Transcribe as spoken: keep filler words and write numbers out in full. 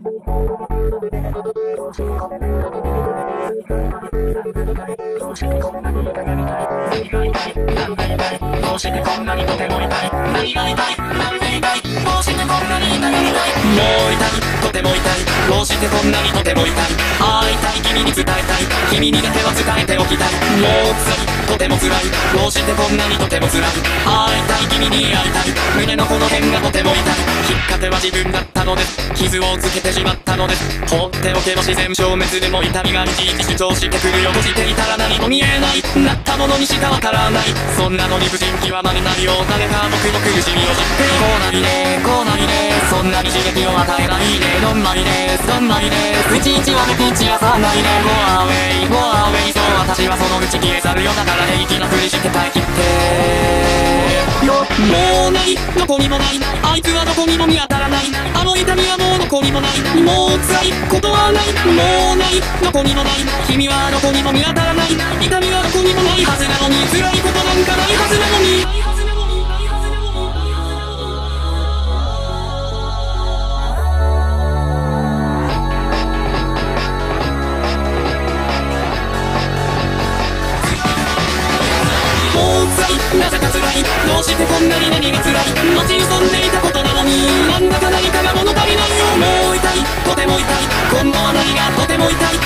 どうしてこんなにとても痛い。何が痛い、何が痛い。どうしてこんなに痛い。もう痛い、とても痛い。どうしてこんなにとても痛い。会いたい、君に伝えたい。君にだけは伝えておきたい。もう辛い、とても辛い。どうしてこんなにとても辛い。会いたい、君に会いたい。胸のこの辺がとても痛い。きっかけは自分だったのです。傷をつけてしまったのです。放っておけば自然消滅でも痛みがいちいち主張してくるよ。閉じていたら何も見えない。なったものにしかわからない。そんなの理不尽極まりないよ。誰か僕の苦しみを知ってこうないね、こうないね。そんなに刺激を与えないね。どんまいです、どんまいです。いちいちはめきちやさないね。ゴーアウェイ、ゴーアウェイ。そう私はそのうち消え去るよ。だから平気なふりして耐えきってよ。もうない、どこにもない。あいつはどこにも見当たらない。あの痛みはもうどこにもない。もう辛いことはない。もうない、どこにもない。君はどこにも見当たらない。痛みはどこにもないはずなのに。辛いことなんかないはずなのに。もう辛い、なぜか辛い。どうしてこんなに何が辛い。待ち望んでいたことなのに。なんだか何かが物足りないよ。もう痛い、とても痛い。今度は何がとても痛い。